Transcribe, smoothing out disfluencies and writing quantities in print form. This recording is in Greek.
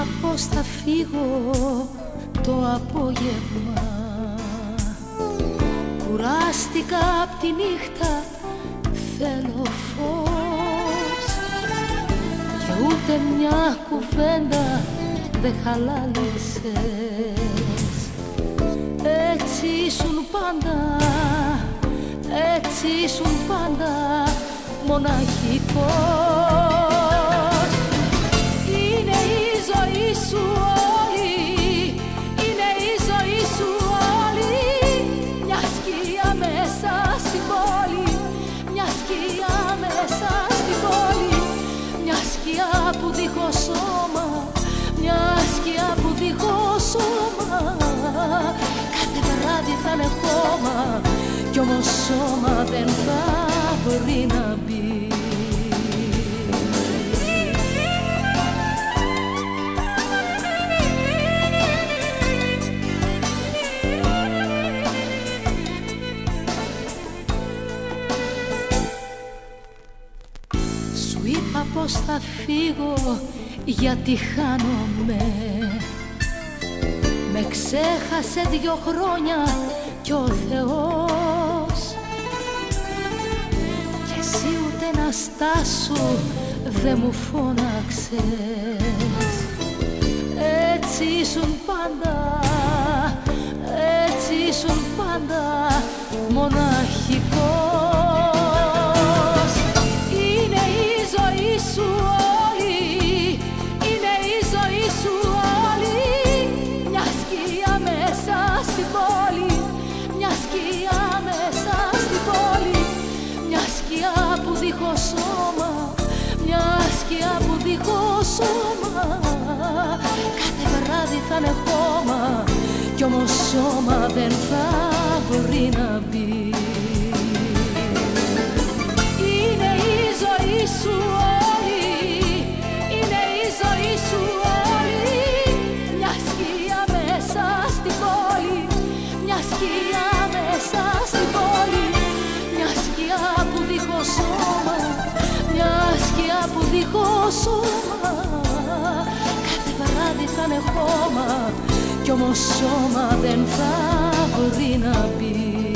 πως θα φύγω το απόγευμα. Κουράστηκα απ' τη νύχτα, θέλω φως και ούτε μια κουβέντα δεν χαλάλησες. Έτσι ήσουν πάντα, έτσι ήσουν πάντα μοναχικός. Είναι η ζωή σου όλη, είναι η ζωή σου όλη, μια σκιά μέσα στην πόλη, μια σκιά μέσα στην πόλη, μια σκιά που δίχως σώμα, μια σκιά που δίχως σώμα. Κάθε βράδυ θα είναι χώμα κι όμως σώμα δεν θα μπορεί να μπει. Σου είπα πως θα φύγω γιατί χάνομαι. Με ξέχασε 2 χρόνια κι ο Θεός, κι εσύ ούτε να στάσου δε μου φώναξες. Έτσι ήσουν πάντα, έτσι ήσουν πάντα μοναχικός. Είναι η ζωή σου όλη, είναι η ζωή σου όλη, μια σκιά μέσα στην πόλη, μια σκιά μέσα στην πόλη, μια σκιά που δίχως σώμα, μια σκιά που δίχως σώμα. Κάθε βράδυ θα είναι χώμα κι όμως σώμα δεν θα μπορεί να μπει. Είναι η ζωή σου όλη, είναι η ζωή σου όλη, μια σκιά μέσα στην πόλη, μια σκιά μέσα στην πόλη, μια σκιά που δίχως σώμα, μια σκιά που δίχως σώμα. Κάθε βράδυ θα είναι χώμα κι όμως σώμα δεν θα μπορεί να μπει.